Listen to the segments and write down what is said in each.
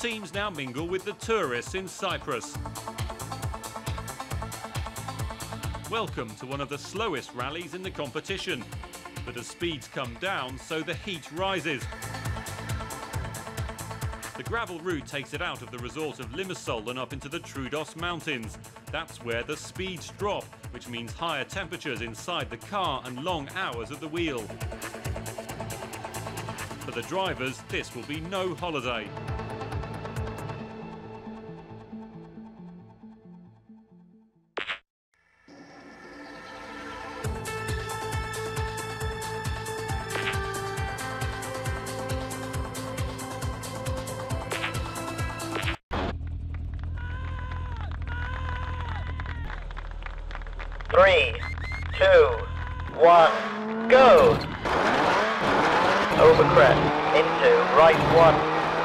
teams now mingle with the tourists in Cyprus. Welcome to one of the slowest rallies in the competition. But as speeds come down, so the heat rises. The gravel route takes it out of the resort of Limassol and up into the Troodos Mountains. That's where the speeds drop, which means higher temperatures inside the car and long hours at the wheel. For the drivers, this will be no holiday. Three, two, one, go! Over crest, into right one.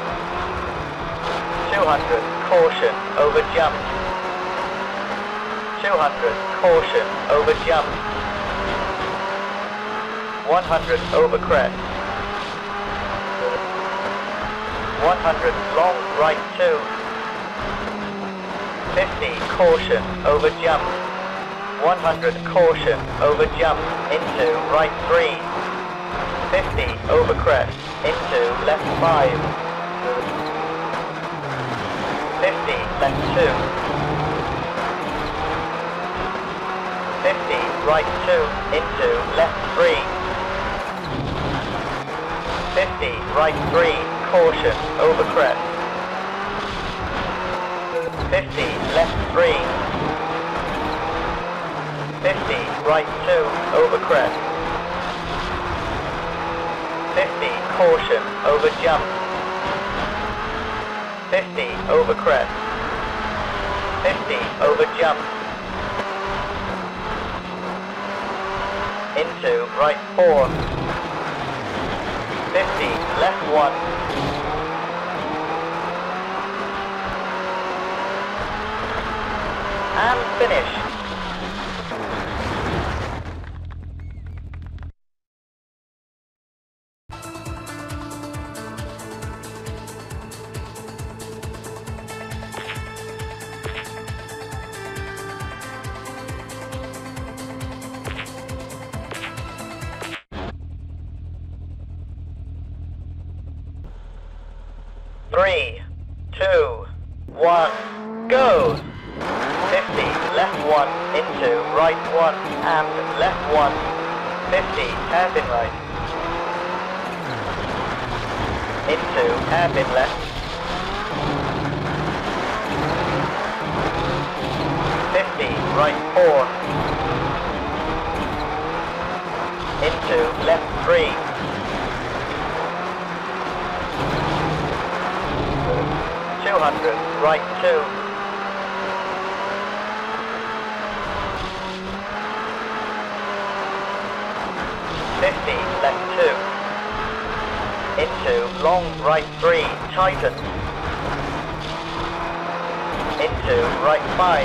200, caution, over jump. 200, caution, over jump. 100, over crest. 100, long right 2. 50, caution, over jump. 100, caution, over jump, into right 3. 50, over crest, into left 5. 50, left 2. 50, right 2, into left 3. 50, right 3, caution, over crest. 50, left 3. 50, right 2, over crest. 50, caution, over jump. 50, over crest. 50, over jump. Into right 4. 50, left 1. And finish. Three, 2, 1, go! 50, left 1, into right 1, and left 1. 50, hairpin right. Into hairpin left. 50, right 4. Into left 3. 200, right 2. 50, left 2. Into long right 3, tighten. Into right 5.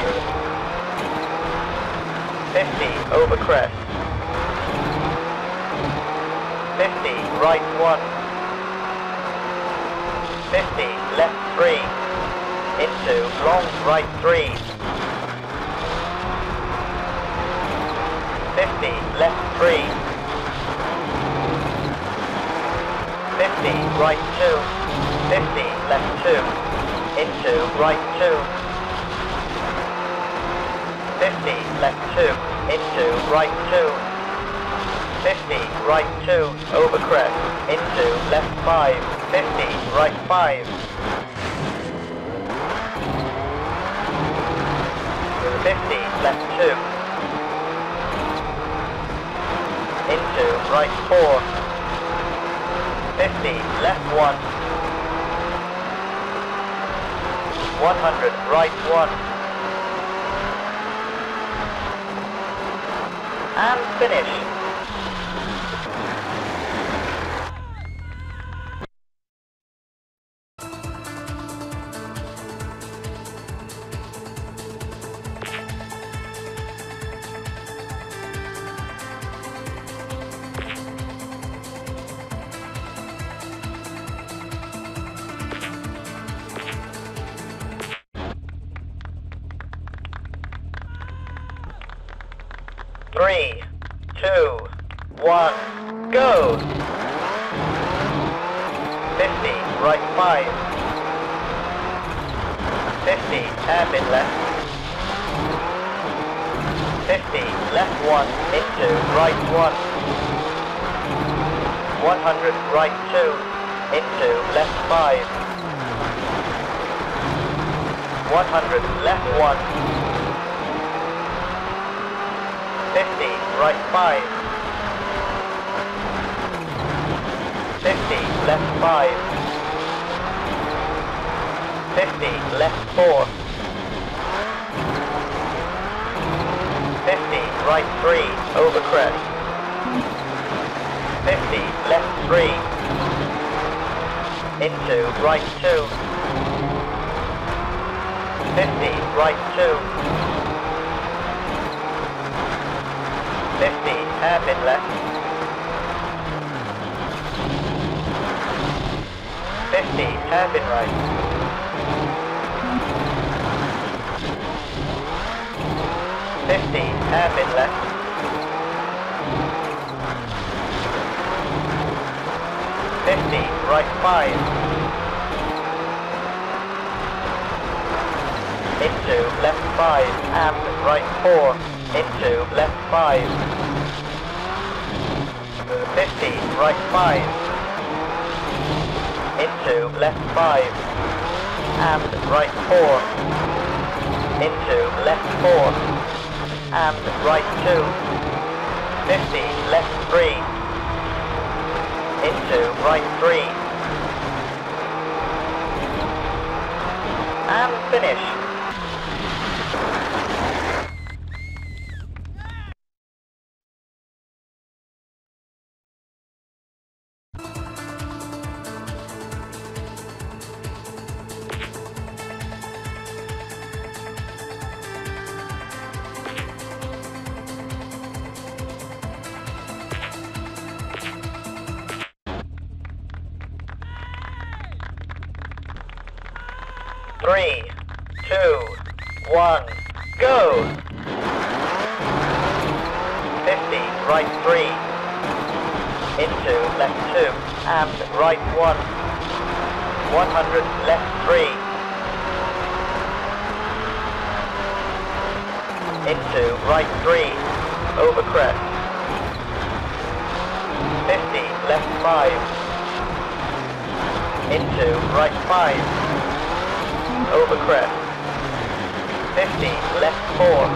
50, over crest. 50, right 1. 50, left 3. Into long right 3. 50, left 3. 50, right 2. 50, left 2. Into right 2. 50, left 2. Into right 2. 50, right 2, over crest. Into left 5. 50, right 5. 50, left 2. Into right 4. 50, left 1. 100, right 1. And finish. 3, 2, 1, go! 50, right 5. 50, hairpin left. 50, left 1, into right 1. 100, right 2, into left 5. 100, left 1. 50, right 5. 50, left 5. 50, left 4. 50, right 3, over crest. 50, left 3. Into right 2. 50, right 2. 50, hairpin left. 50, hairpin right. 50, hairpin left. 50, right 5. Into left 5 and right 4. Into left 5. 50, right 5. Into left 5 and right 4. Into left 4 and right 2. 50, left 3. Into right 3. And finish. Three, 2, 1, go! 50, right 3. Into left 2 and right 1. 100, left 3. Into right 3, over crest. 50, left 5. Into right 5. Over crest. 50, left 4.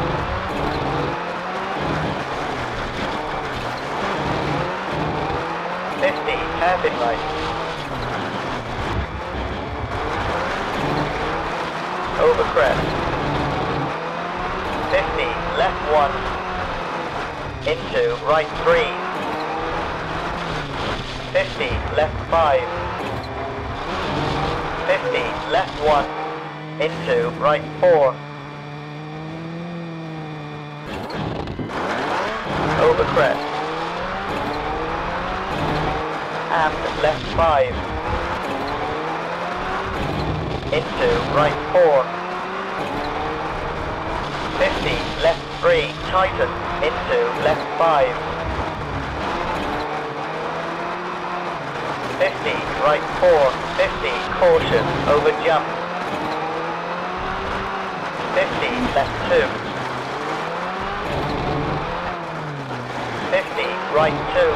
50, hairpin right. Over crest. 50, left 1. Into right 3. 50, left 5. 50, left 1. Into right 4. Over crest. And left 5. Into right 4. 50, left 3, tighten. Into left 5. 50, right 4. 50, caution, over jump. 50, left 2. 50, right 2.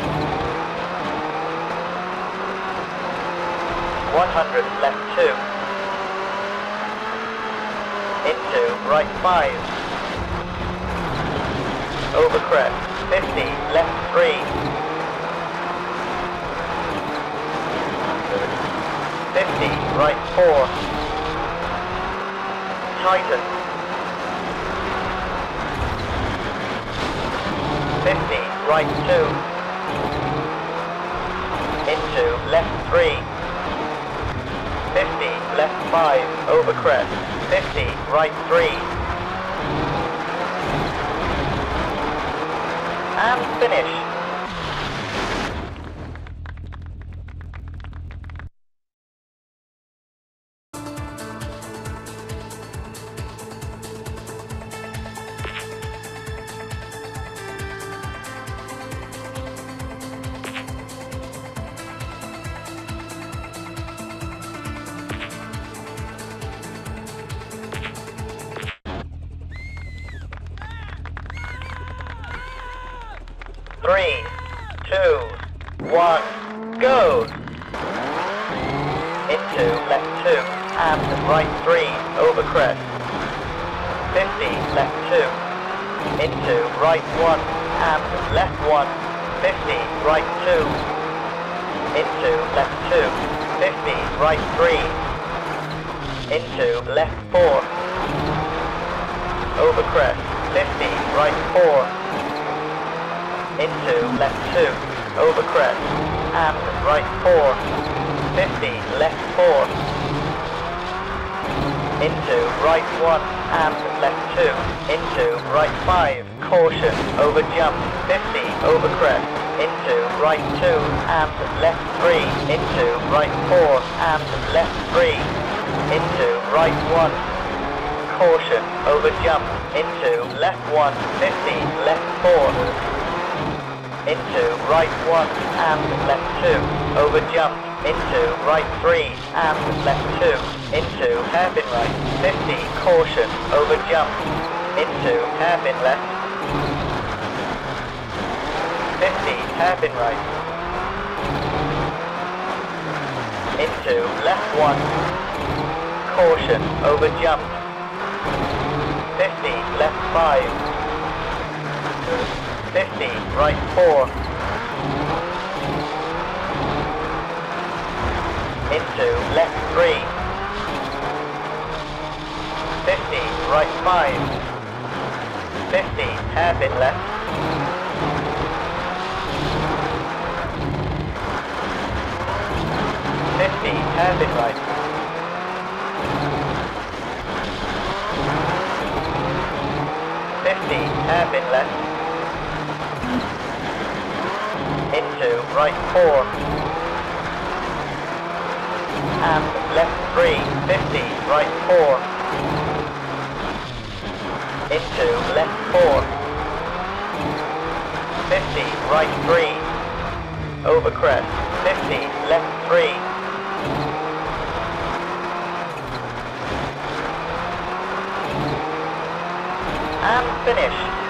100, left 2. Into right 5. Over crest. 50, left 3. 50, right 4. Tighten. 50, right 2. Into left 3. 50, left 5, over crest. 50, right 3. And finish. 3, 2, 1, go! Into left 2 and right 3 over crest. 50 left 2. Into right 1 and left 1. 50 right 2. Into left 2. 50 right 3. Into left 4. Over crest. 50 right 4. Into left 2. Over crest. And right 4. 50 left 4. Into right 1 and left 2. Into right 5. Caution over jump. 50 over crest. Into right 2 and left 3. Into right 4 and left 3. Into right 1. Caution over jump. Into left 1. 50 left 4. Into right 1 and left 2. Over jump. Into right 3 and left 2. Into hairpin right. 50. Caution over jump. Into hairpin left. 50. Hairpin right. Into left 1. Caution over jump. 50. Left 5. 50. Right 4. Into left 3. 50 right 5. 50 hairpin left. 50 hairpin right. 50 hairpin left. Into right 4. And left 3, 50, right 4. Into left 4. 50, right 3. Over crest. 50, left 3. And finish.